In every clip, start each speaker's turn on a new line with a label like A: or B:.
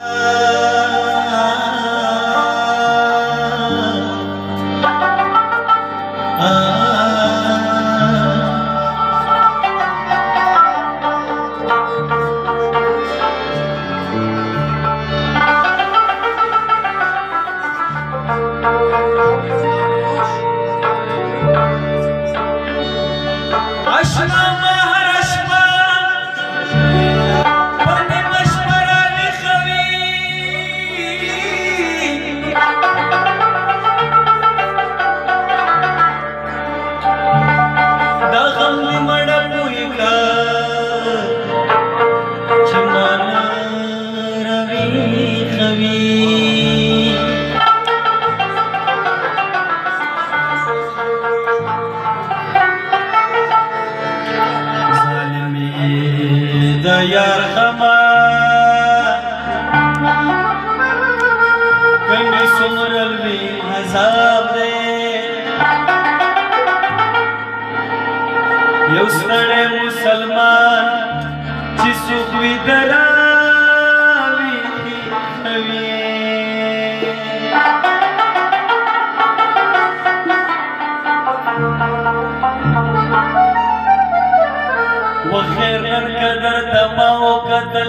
A: यार खमा कन्ने सुमरल भी हसाब दे युस्तड़े मुसलमान जिसुक भी दरावी खवी वखैर कदर तमाओ कतल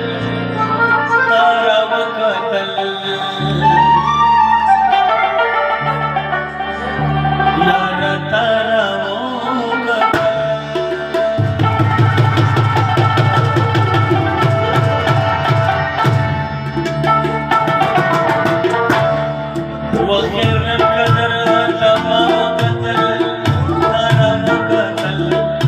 A: तारा व कतल यार तारा वो कतल वखैर कदर तमाओ कतल तारा व कतल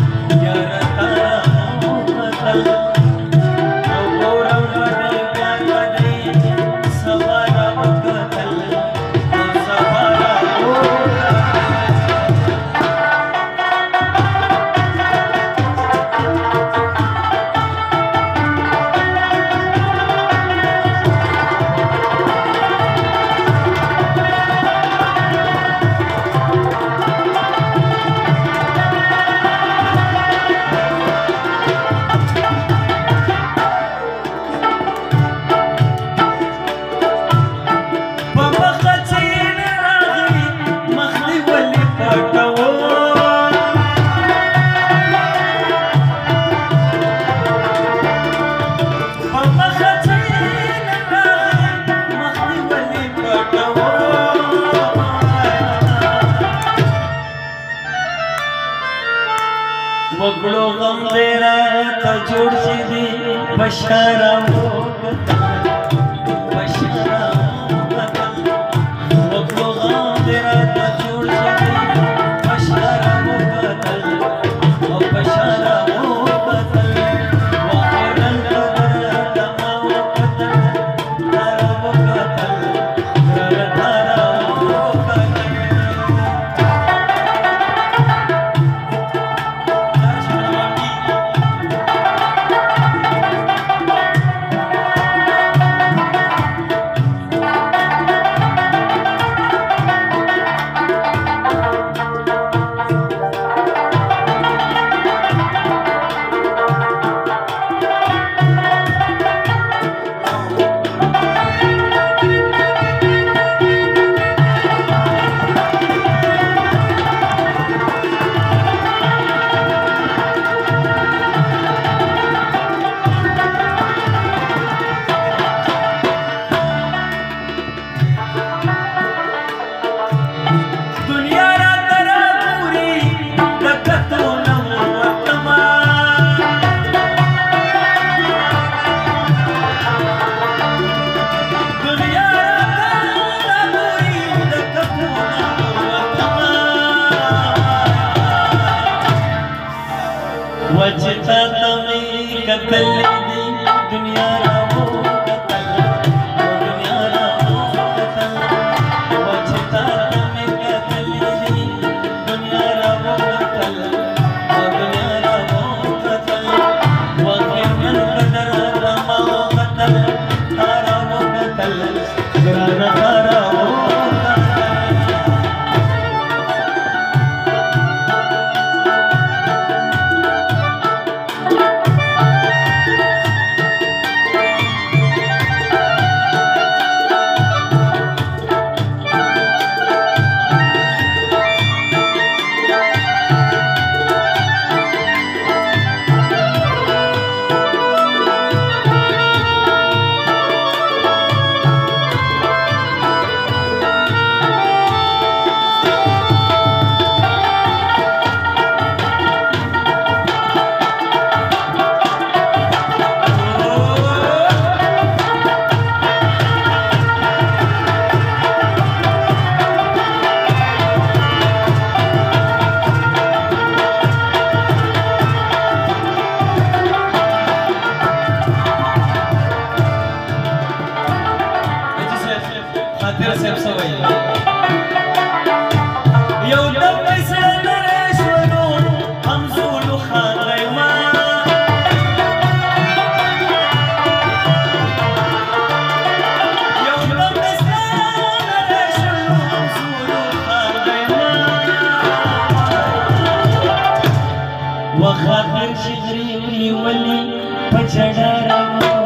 A: बगड़ो गम तेरा तो जोड़ सीधी बशारा हो बशारा बगड़ो गम तेरा तो जोड़ सीधी बशारा हो और बशारा हो वजता तमी कतल दी दुनिया रावो कतल दुनिया रावो कतल वजता तमी कतल दी दुनिया रावो कतल दुनिया रावो कतल वके मन कदर रावो कतल तारा वो कतल तारा तारा वो خاطر صاحب سوي یو دم پیسې نریشولو همزولو خاطر ما یو دم پیسې نریشولو همزولو خاطر ما وخاطر شغري ولي پچډارم